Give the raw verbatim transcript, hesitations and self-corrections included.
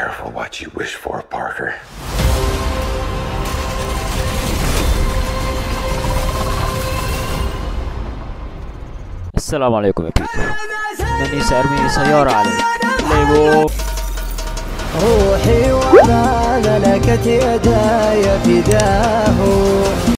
careful what you wish for, Parker. السلام عليكم يا بيتر، إنني سأرمي سيارة عليك. ليبو روحي وما ملكت يداي فداه.